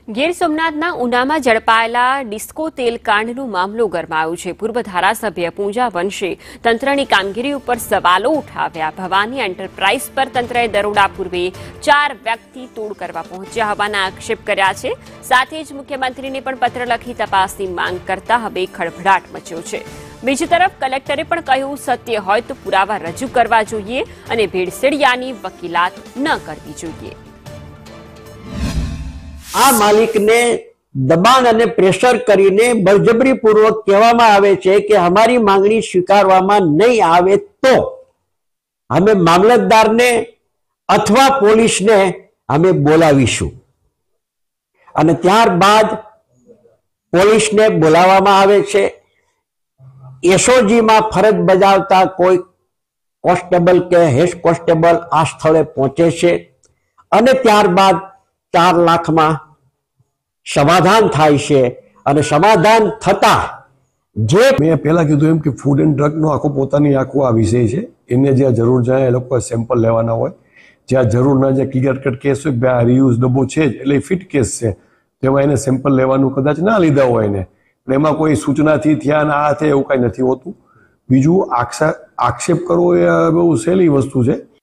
Gir સોમનાથના ઉનામાં ઝડપાયેલા disco તેલ કાંડનો મામલો ગરમાયો છે। પૂર્વ ધારાસભ્ય પૂજા વંશે તંત્રની કામગીરી ઉપર સવાલો ઉઠાવ્યા। ભવાની એન્ટરપ્રાઇઝ પર તંત્રએ દરોડા પૂર્વે 4 વ્યક્તિ તોડ કરવા પહોંચ્યા હોવાના આક્ષેપ કર્યા છે। સાથે જ મુખ્યમંત્રીને પણ પત્ર લખી તપાસની માંગ કરતા હવે ખળભળાટ મચ્યો છે। બીજી તરફ કલેક્ટરે પણ કહ્યું, સત્ય હોય તો પુરાવા રજૂ કરવા જોઈએ અને ભેળસેળિયાની વકીલાત ન કરવી જોઈએ। આ માલિકને દબાણ અને પ્રેશર કરીને બળજબરીપૂર્વક કહેવામાં આવે છે કે અમારી માંગણી સ્વીકારવામાં નહીં આવે તો અમે મામલતદારને અથવા પોલીસને અમે બોલાવીશું। અને ત્યારબાદ પોલીસને બોલાવવામાં આવે છે। એસઓજીમાં ફરજ બજાવતા કોઈ કોન્સ્ટેબલ કે હેડ કોન્સ્ટેબલ આ સ્થળે પહોંચે છે અને ત્યારબાદ 4 લાખમાં સમાધાન થાય છે। અને સમાધાન થતા જે મેં પહેલા કીધું એમ કે ફૂડ એન્ડ ડ્રગનો આખો આ વિષય છે। એને જ્યાં જરૂર જાય એ લોકો સેમ્પલ લેવાના હોય, જ્યાં જરૂર ના જાય ક્લિયર કટ કેસ હોય કે આ રીયુઝ ડબ્બો છે જ એટલે ફિટ કેસ છે તેમાં એને સેમ્પલ લેવાનું કદાચ ના લીધા હોય ને, પણ એમાં કોઈ સૂચનાથી થયા ને આ થાય એવું કાંઈ નથી હોતું। બીજું આક્ષેપ કરવો એ બહુ સહેલી વસ્તુ છે।